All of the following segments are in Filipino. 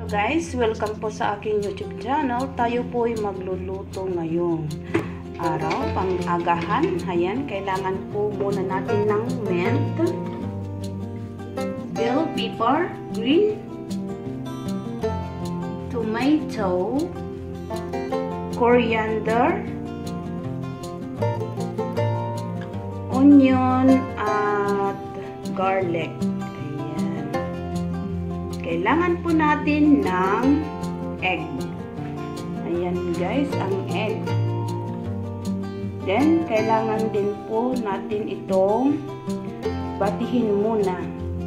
guys, welcome po sa aking YouTube channel. Tayo po ay magluluto ngayong araw, pang-agahan. Ayan, kailangan po muna natin ng mint, bell pepper, green, tomato, coriander, onion, at garlic. Kailangan po natin ng egg. Ayan guys, ang egg. Then, kailangan din po natin itong batihin muna.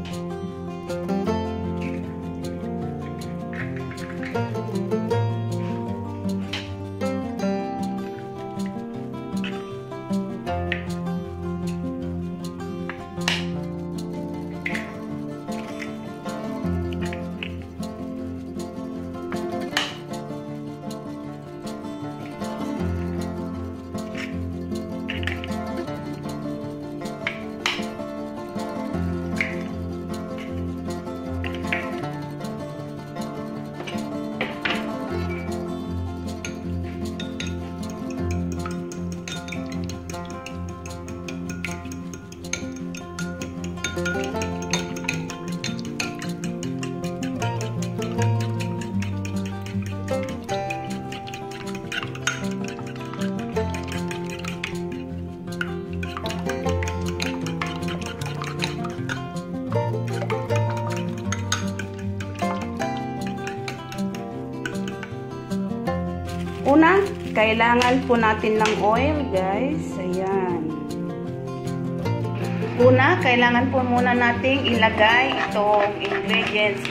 Una, kailangan po natin ng oil, guys. Ayan. Una, kailangan po muna nating ilagay itong ingredients.